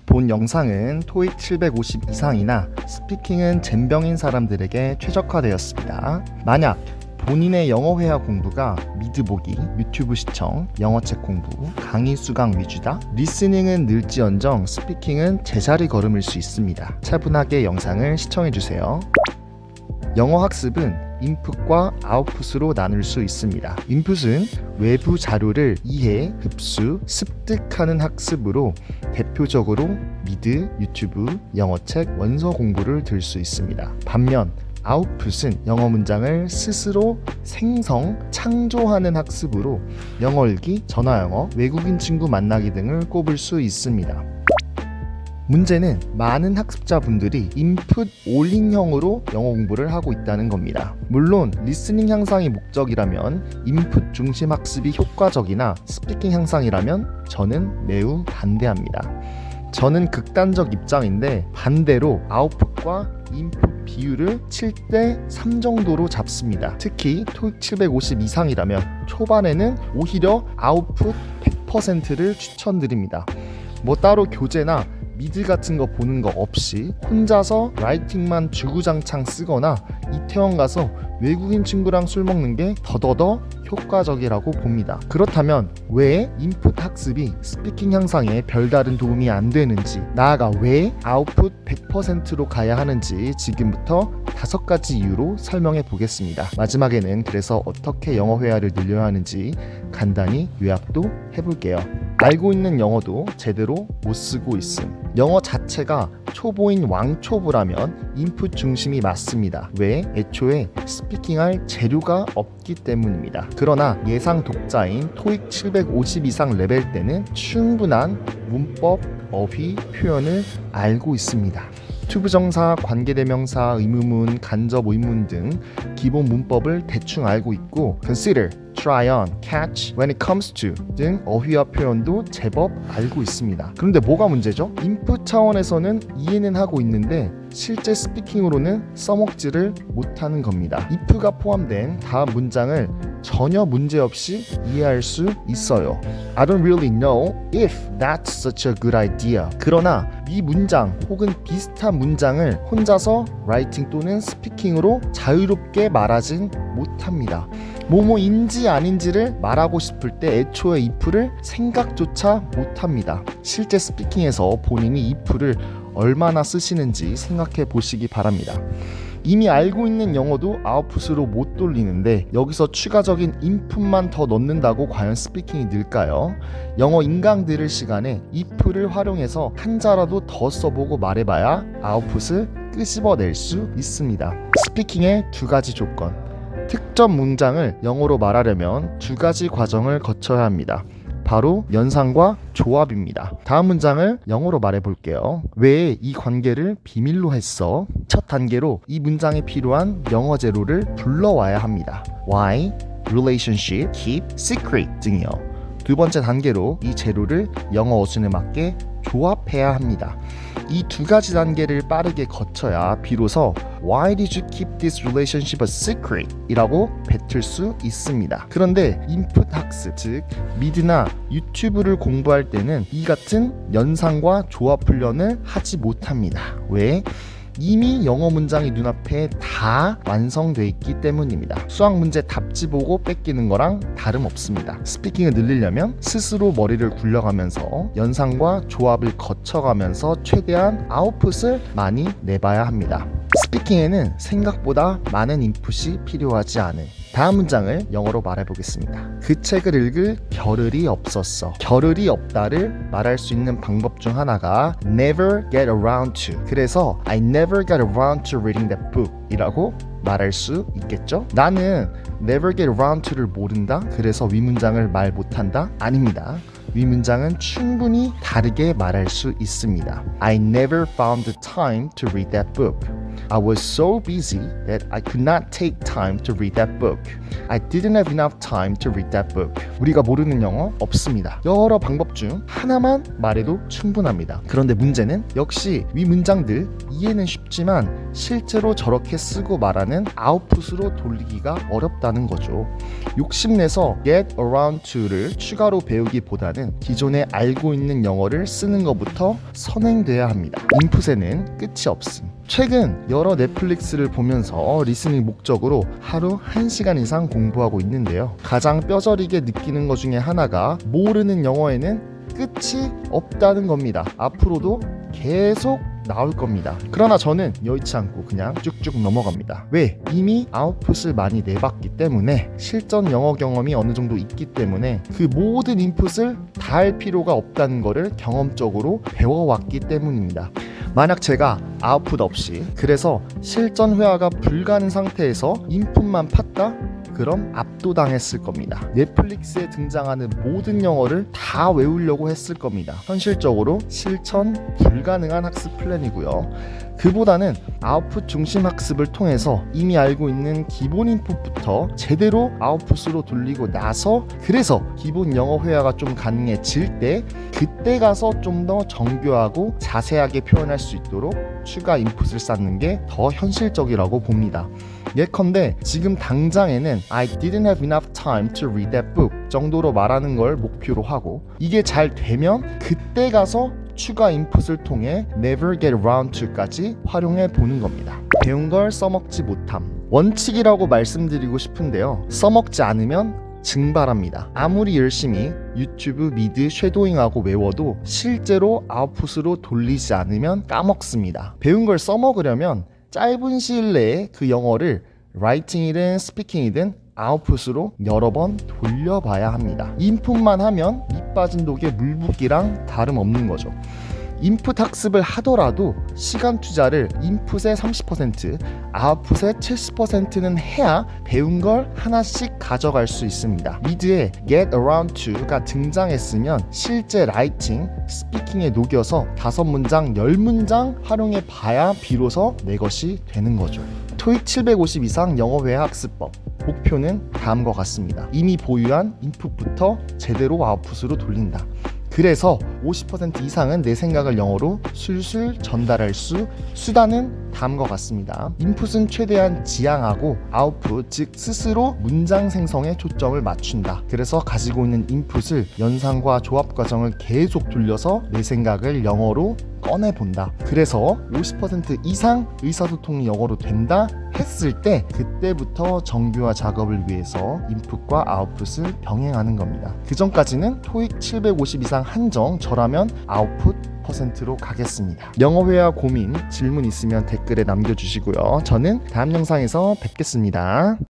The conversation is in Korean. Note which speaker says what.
Speaker 1: 본 영상은 토익 750 이상이나 스피킹은 젬병인 사람들에게 최적화되었습니다. 만약 본인의 영어 회화 공부가 미드 보기, 유튜브 시청, 영어책 공부, 강의 수강 위주다. 리스닝은 늘지언정 스피킹은 제자리 걸음일 수 있습니다. 차분하게 영상을 시청해주세요. 영어 학습은 인풋과 아웃풋으로 나눌 수 있습니다. 인풋은 외부 자료를 이해, 흡수, 습득하는 학습으로 대표적으로 미드, 유튜브, 영어책, 원서 공부를 들 수 있습니다. 반면 아웃풋은 영어 문장을 스스로 생성, 창조하는 학습으로 영어 읽기, 전화 영어, 외국인 친구 만나기 등을 꼽을 수 있습니다. 문제는 많은 학습자분들이 인풋 올인형으로 영어 공부를 하고 있다는 겁니다. 물론 리스닝 향상이 목적이라면 인풋 중심 학습이 효과적이나 스피킹 향상이라면 저는 매우 반대합니다. 저는 극단적 입장인데 반대로 아웃풋과 인풋 비율을 7대3 정도로 잡습니다. 특히 토익 750 이상이라면 초반에는 오히려 아웃풋 100%를 추천드립니다. 뭐 따로 교재나 미드 같은 거 보는 거 없이 혼자서 라이팅만 주구장창 쓰거나 이태원 가서 외국인 친구랑 술 먹는 게 더더더 효과적이라고 봅니다. 그렇다면 왜 인풋 학습이 스피킹 향상에 별다른 도움이 안 되는지, 나아가 왜 아웃풋 100%로 가야 하는지 지금부터 5가지 이유로 설명해 보겠습니다. 마지막에는 그래서 어떻게 영어 회화를 늘려야 하는지 간단히 요약도 해볼게요. 알고 있는 영어도 제대로 못 쓰고 있음. 영어 자체가 초보인 왕초보라면 인풋 중심이 맞습니다. 왜? 애초에 스피킹할 재료가 없기 때문입니다. 그러나 예상 독자인 토익 750 이상 레벨 때는 충분한 문법, 어휘, 표현을 알고 있습니다. 투부정사, 관계대명사, 의무문, 간접 의문 등 기본 문법을 대충 알고 있고 consider, try on, catch, when it comes to 등 어휘와 표현도 제법 알고 있습니다. 그런데 뭐가 문제죠? 인풋 차원에서는 이해는 하고 있는데 실제 스피킹으로는 써먹지를 못하는 겁니다. if가 포함된 다음 문장을 전혀 문제없이 이해할 수 있어요. I don't really know if that's such a good idea. 그러나 이 문장 혹은 비슷한 문장을 혼자서 라이팅 또는 스피킹으로 자유롭게 말하진 못합니다. 뭐뭐인지 아닌지를 말하고 싶을 때 애초에 if를 생각조차 못합니다. 실제 스피킹에서 본인이 if를 얼마나 쓰시는지 생각해 보시기 바랍니다. 이미 알고 있는 영어도 아웃풋으로 못 돌리는데 여기서 추가적인 인풋만 더 넣는다고 과연 스피킹이 늘까요? 영어 인강 들을 시간에 if를 활용해서 한자라도 더 써보고 말해봐야 아웃풋을 끄집어낼 수 있습니다. 스피킹의 2가지 조건. 특정 문장을 영어로 말하려면 2가지 과정을 거쳐야 합니다. 바로 연상과 조합입니다. 다음 문장을 영어로 말해볼게요. 왜 이 관계를 비밀로 했어? 첫 단계로 이 문장에 필요한 영어 재료를 불러와야 합니다. Why, relationship, keep, secret 등이요. 2번째 단계로 이 재료를 영어 어순에 맞게 조합해야 합니다. 이 2가지 단계를 빠르게 거쳐야 비로소 Why did you keep this relationship a secret? 이라고 뱉을 수 있습니다. 그런데 인풋 학습, 즉 미드나 유튜브를 공부할 때는 이 같은 연상과 조합 훈련을 하지 못합니다. 왜? 이미 영어 문장이 눈앞에 다 완성되어 있기 때문입니다. 수학 문제 답지 보고 뺏기는 거랑 다름없습니다. 스피킹을 늘리려면 스스로 머리를 굴려가면서 연상과 조합을 거쳐가면서 최대한 아웃풋을 많이 내봐야 합니다. 스피킹에는 생각보다 많은 인풋이 필요하지 않은 다음 문장을 영어로 말해보겠습니다. 그 책을 읽을 겨를이 없었어. 겨를이 없다를 말할 수 있는 방법 중 하나가 never get around to. 그래서 I never got around to reading that book 이라고 말할 수 있겠죠? 나는 never get around to를 모른다? 그래서 위 문장을 말 못한다? 아닙니다. 위 문장은 충분히 다르게 말할 수 있습니다. I never found the time to read that book. I was so busy that I could not take time to read that book. I didn't have enough time to read that book. 우리가 모르는 영어 없습니다. 여러 방법 중 하나만 말해도 충분합니다. 그런데 문제는 역시 위 문장들 이해는 쉽지만 실제로 저렇게 쓰고 말하는 아웃풋으로 돌리기가 어렵다는 거죠. 욕심내서 get around to를 추가로 배우기보다는 기존에 알고 있는 영어를 쓰는 것부터 선행돼야 합니다. 인풋에는 끝이 없음. 최근 여러 넷플릭스를 보면서 리스닝 목적으로 하루 1시간 이상 공부하고 있는데요. 가장 뼈저리게 느끼는 것 중에 하나가 모르는 영어에는 끝이 없다는 겁니다. 앞으로도 계속 나올 겁니다. 그러나 저는 여의치 않고 그냥 쭉쭉 넘어갑니다. 왜? 이미 아웃풋을 많이 내봤기 때문에 실전 영어 경험이 어느 정도 있기 때문에 그 모든 인풋을 다 할 필요가 없다는 것을 경험적으로 배워왔기 때문입니다. 만약 제가 아웃풋 없이 그래서 실전 회화가 불가능 상태에서 인풋만 팠다? 그럼 압도당했을 겁니다. 넷플릭스에 등장하는 모든 영어를 다 외우려고 했을 겁니다. 현실적으로 실천 불가능한 학습 플랜이고요. 그보다는 아웃풋 중심 학습을 통해서 이미 알고 있는 기본 인풋부터 제대로 아웃풋으로 돌리고 나서 그래서 기본 영어 회화가 좀 가능해질 때 그때 가서 좀 더 정교하고 자세하게 표현할 수 있도록 추가 인풋을 쌓는 게 더 현실적이라고 봅니다. 예컨대 지금 당장에는 I didn't have enough time to read that book 정도로 말하는 걸 목표로 하고 이게 잘 되면 그때 가서 추가 인풋을 통해 never get around to까지 활용해 보는 겁니다. 배운 걸 써먹지 못함. 원칙이라고 말씀드리고 싶은데요. 써먹지 않으면 증발합니다. 아무리 열심히 유튜브 미드 쉐도잉하고 외워도 실제로 아웃풋으로 돌리지 않으면 까먹습니다. 배운 걸 써먹으려면 짧은 시일 내에 그 영어를 라이팅이든 스피킹이든 아웃풋으로 여러 번 돌려봐야 합니다. 인풋만 하면 밑 빠진 독에 물 붓기랑 다름없는 거죠. 인풋 학습을 하더라도 시간 투자를 인풋의 30%, 아웃풋의 70%는 해야 배운 걸 하나씩 가져갈 수 있습니다. 미드에 get around to가 등장했으면 실제 라이팅, 스피킹에 녹여서 5문장, 10문장 활용해 봐야 비로소 내 것이 되는 거죠. 토익 750 이상 영어 회화 학습법. 목표는 다음과 같습니다. 이미 보유한 인풋부터 제대로 아웃풋으로 돌린다. 그래서 50% 이상은 내 생각을 영어로 술술 전달할 수단은 다음과 같습니다. 인풋은 최대한 지향하고 아웃풋, 즉 스스로 문장 생성에 초점을 맞춘다. 그래서 가지고 있는 인풋을 연상과 조합 과정을 계속 돌려서 내 생각을 영어로 꺼내본다. 그래서 50% 이상 의사소통이 영어로 된다 했을 때 그때부터 정교화 작업을 위해서 인풋과 아웃풋을 병행하는 겁니다. 그 전까지는 토익 750 이상 한정 저라면 아웃풋 %로 가겠습니다. 영어 회화 고민, 질문 있으면 댓글에 남겨주시고요. 저는 다음 영상에서 뵙겠습니다.